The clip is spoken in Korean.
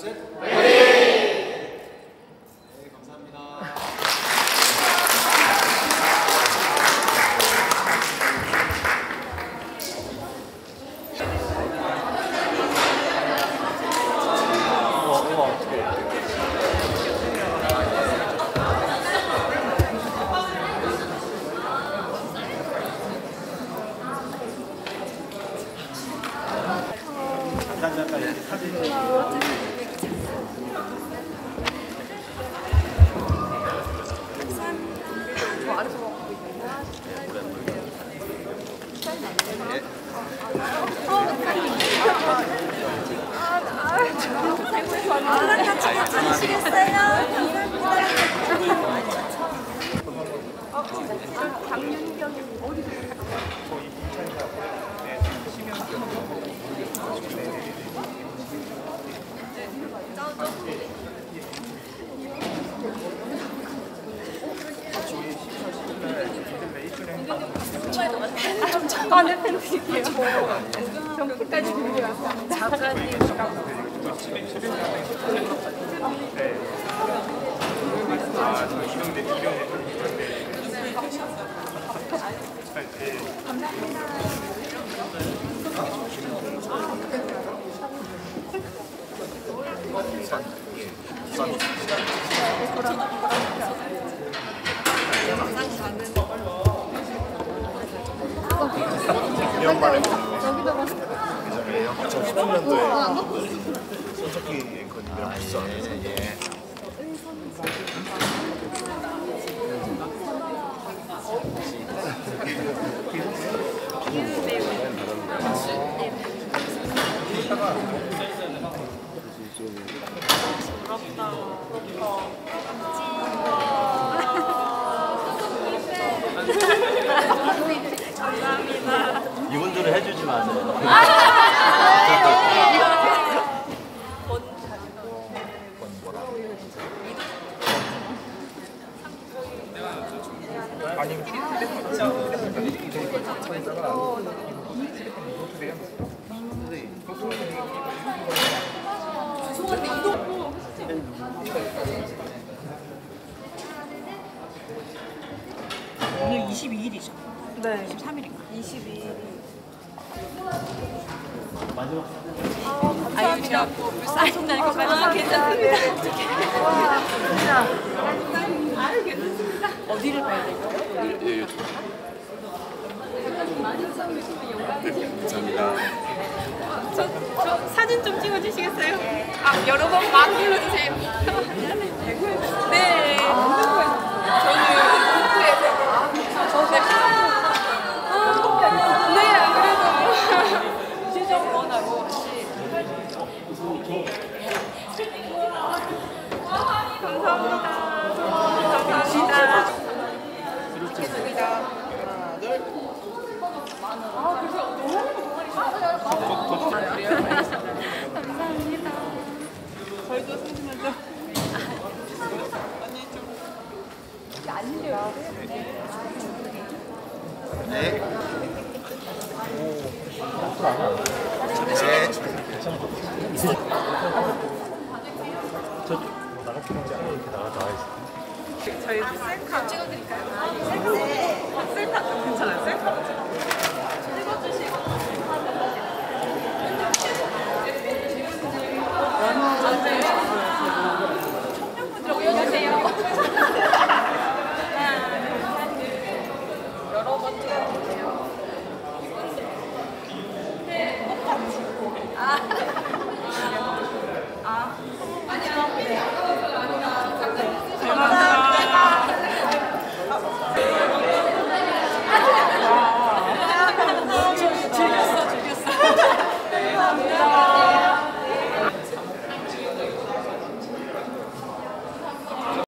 셋. 네, 감사합니다. 잠깐 이렇게 사진을 안에 팬들이에요. 경기까지 준비해서 작가님. 작년말에 예전에요. 2017년도에 손석희 앵커님이랑 부산에서 감사합니다. 이분들은 해주지 마세요. 오늘 22일이죠? 네. 23일인가? 22일. 아유미가 불쌍히 다니고 가면 괜찮습니다. 진짜. 어디를 봐야 될까요? 감사합니다. 저 사진 좀 찍어주시겠어요? 아, 여러 번 막 눌러주세요. 네. 저는 네, 안 그래도 시정 원하고 감사합니다. 감사합니다. 저희도 사진을 좀. 언니 좀. 아니래요. 네. 저희 셀카 찍어드릴까요? 셀카 괜찮아요? 셀카? 여러 번 찍어주세요. 똑같이. 아니요.